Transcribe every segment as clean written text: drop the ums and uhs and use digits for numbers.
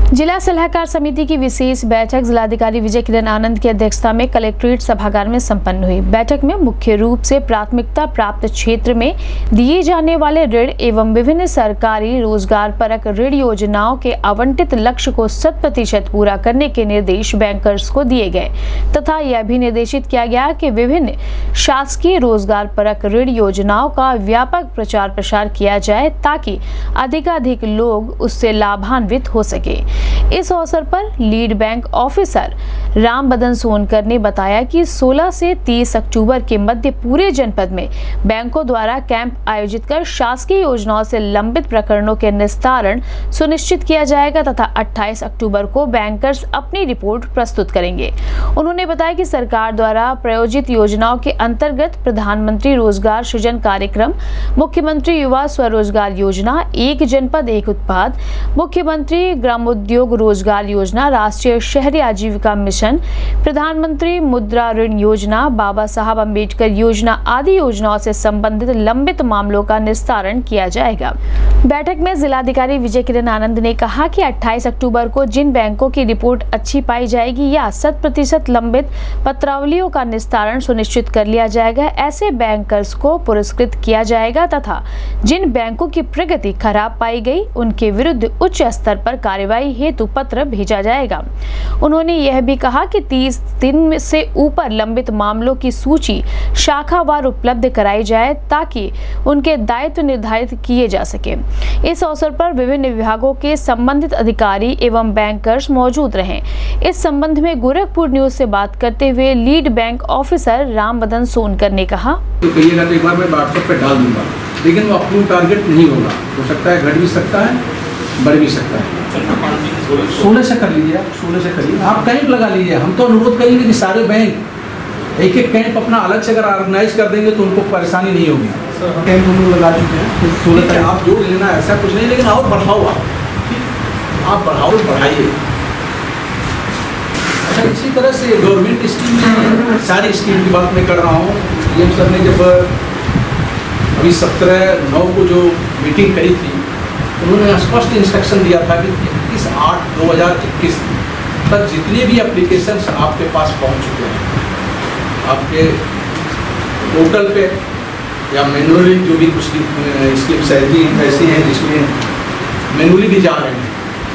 जिला सलाहकार समिति की विशेष बैठक जिलाधिकारी विजय किरण आनंद की अध्यक्षता में कलेक्ट्रेट सभागार में संपन्न हुई। बैठक में मुख्य रूप से प्राथमिकता प्राप्त क्षेत्र में दिए जाने वाले ऋण एवं विभिन्न सरकारी रोजगार परक ऋण योजनाओं के आवंटित लक्ष्य को 100% पूरा करने के निर्देश बैंकर्स को दिए गए तथा यह भी निर्देशित किया गया कि विभिन्न शासकीय रोजगार परक ऋण योजनाओं का व्यापक प्रचार प्रसार किया जाए ताकि अधिकाधिक लोग उससे लाभान्वित हो सके। इस अवसर पर lead bank officer Ram Badan Sonkar ने बताया कि 16 से 30 अक्टूबर के मध्य पूरे जनपद में बैंकों द्वारा कैंप आयोजित कर शासकीय योजनाओं से लंबित प्रकरणों के निस्तारण सुनिश्चित किया जाएगा तथा 28 अक्टूबर को बैंकर्स अपनी रिपोर्ट प्रस्तुत करेंगे। उन्होंने बताया कि सरकार द्वारा प्रायोजित योजनाओं के अंतर्गत प्रधानमंत्री रोजगार सृजन कार्यक्रम, मुख्यमंत्री युवा स्वरोजगार योजना, एक जनपद एक उत्पाद, मुख्यमंत्री ग्रामोद्योग रोजगार योजना, राष्ट्रीय शहरी आजीविका मिशन, प्रधानमंत्री मुद्रा ऋण योजना, बाबा साहब अम्बेडकर योजना आदि योजनाओं से संबंधित लंबित मामलों का निस्तारण किया जाएगा। बैठक में जिलाधिकारी विजय किरण आनंद ने कहा कि 28 अक्टूबर को जिन बैंकों की रिपोर्ट अच्छी पाई जाएगी या 100% लंबित पत्रावलियों का निस्तारण सुनिश्चित कर लिया जाएगा, ऐसे बैंकर्स को पुरस्कृत किया जाएगा तथा जिन बैंकों की प्रगति खराब पाई गई उनके विरुद्ध उच्च स्तर पर कार्यवाही हेतु पत्र भेजा जाएगा। उन्होंने यह भी कहा कि 30 दिन से ऊपर लंबित मामलों की सूची शाखावार उपलब्ध कराई जाए ताकि उनके दायित्व निर्धारित किए जा सके। इस अवसर पर विभिन्न विभागों के संबंधित अधिकारी एवं बैंकर्स मौजूद रहे। इस संबंध में गोरखपुर न्यूज से बात करते हुए lead bank officer Ram Badan Sonkar ने कहा, तो कहिएगा तो एक बार मैं व्हाट्सएप पे डाल दूंगा, लेकिन वो अप्रूव टारगेट नहीं होगा। हो सकता है घट भी सकता है, बढ़ भी सकता है। 16 से कर लीजिए, आप 16 से करिए, आप कैंप लगा लीजिए। हम तो अनुरोध करेंगे कि सारे बैंक एक एक कैंप अपना अलग से अगर ऑर्गेनाइज कर देंगे तो उनको परेशानी नहीं होगी। कैंप हम लोग लगा चुके हैं 16 तक। आप जोड़ लेना ऐसा कुछ नहीं, लेकिन और बढ़ाओ, आप बढ़ाओ, बढ़ाइए। अच्छा, इसी तरह से गवर्नमेंट स्कीम में सारी स्कीम की बात मैं कर रहा हूँ। डीएम सर ने जब अभी 17/9 को जो मीटिंग करी थी, उन्होंने स्पष्ट इंस्ट्रक्शन दिया था कि 31/8/2021 तक जितने भी एप्लीकेशंस आपके पास पहुंच चुके हैं, आपके पोर्टल पे या मैनुअली जो भी कुछ स्कीम्स ऐसी हैं जिसमें मैनुअली भी जा रहे हैं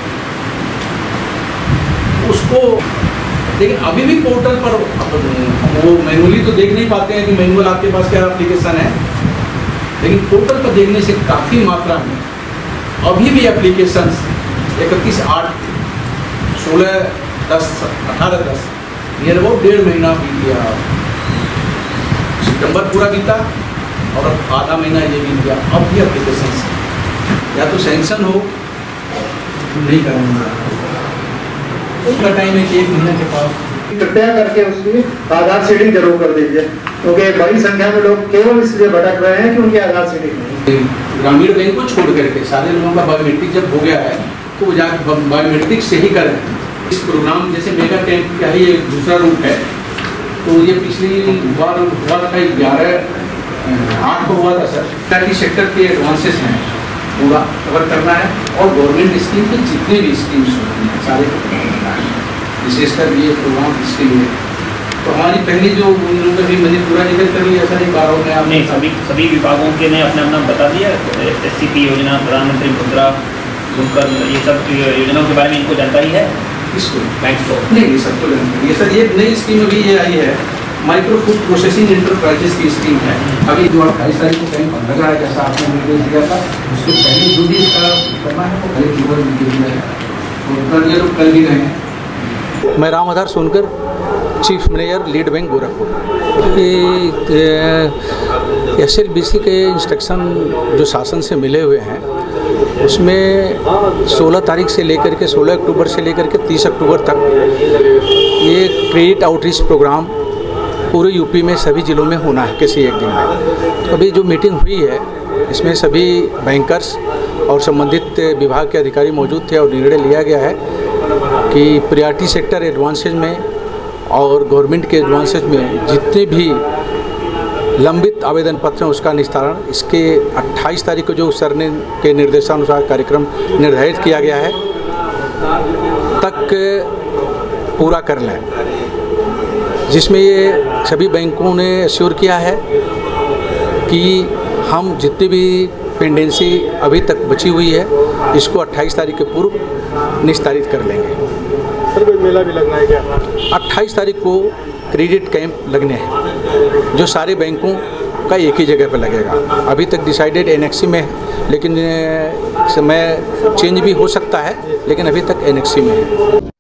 उसको, लेकिन अभी भी पोर्टल पर वो मैनुअली तो देख नहीं पाते हैं कि मैनुअल आपके पास क्या एप्लीकेशन है, लेकिन पोर्टल पर देखने से काफ़ी मात्रा में अभी भी एप्लीकेशंस 31/8, 16/10, 18/10 नियर अबाउट 1.5 महीना बीत गया। सितंबर पूरा बीता और अब आधा महीना ये बीत गया। अब भी एप्लीकेशंस या तो सैंक्शन हो नहीं करना, उसका टाइम है कि 1 महीने के पास कृपया करके उसकी आधार सीडिंग जरूर कर दीजिए, क्योंकि बड़ी संख्या में लोग केवल इसलिए भटक रहे हैं कि उनकी आधार सीडिंग नहीं। ग्रामीण बैंक को छोड़ करके सारे लोगों का बायोमेट्रिक जब हो गया है तो वो जाकर बायोमेट्रिक से ही करें। इस प्रोग्राम जैसे मेगा कैंप का ही एक दूसरा रूप है, तो ये पिछली बार हुआ था 11/8 को हुआ था सर। सरकारी सेक्टर के एडवांसेस हैं पूरा कवर करना है और गवर्नमेंट स्कीम के जितने भी स्कीम्स होती हैं सारे, विशेषकर ये प्रोग्राम इसके लिए। तो हमारी पहली जो उन लोगों का भी मैंने पूरा जिक्र कर लिया सर, एक बार और मैं आपने सभी विभागों के ने अपना बता दिया। SCP योजना, प्रधानमंत्री मुद्रा ऋण, ये सब योजनाओं के बारे में इनको जानकारी है। इसको बैंक को नहीं, ये सबको जानकारी है सर। ये नई स्कीम अभी ये आई है, माइक्रो फूड प्रोसेसिंग इंटरप्राइजेस की स्कीम है। अभी जो 28 तारीख को कैंप लगा है, जैसा आपने निर्देश दिया था, उसके पहले जो भी इसका करना है वो पहले खबर दिया है और कर दिया तो कर भी रहे हैं। मैं Ram Badan Sonkar, chief manager lead bank Gorakhpur. SLBC के इंस्ट्रक्शन जो शासन से मिले हुए हैं उसमें 16 तारीख से लेकर के 16 अक्टूबर से लेकर के 30 अक्टूबर तक ये क्रेडिट आउटरीच प्रोग्राम पूरे यूपी में सभी ज़िलों में होना है किसी एक दिन में। अभी जो मीटिंग हुई है इसमें सभी बैंकर्स और संबंधित विभाग के अधिकारी मौजूद थे और निर्णय लिया गया है कि प्रायोरिटी सेक्टर एडवांसेज में और गवर्नमेंट के एडवांसेज में जितने भी लंबित आवेदन पत्र हैं उसका निस्तारण इसके 28 तारीख को जो सर ने के निर्देशानुसार कार्यक्रम निर्धारित किया गया है पूरा कर लें, जिसमें ये सभी बैंकों ने एश्योर किया है कि हम जितनी भी पेंडेंसी अभी तक बची हुई है इसको 28 तारीख के पूर्व निस्तारित कर लेंगे। सर कोई मेला भी लगना है क्या? 28 तारीख को क्रेडिट कैंप लगने हैं जो सारे बैंकों का एक ही जगह पर लगेगा। अभी तक डिसाइडेड एनेक्सी में है, लेकिन समय चेंज भी हो सकता है, लेकिन अभी तक एनेक्सी में है।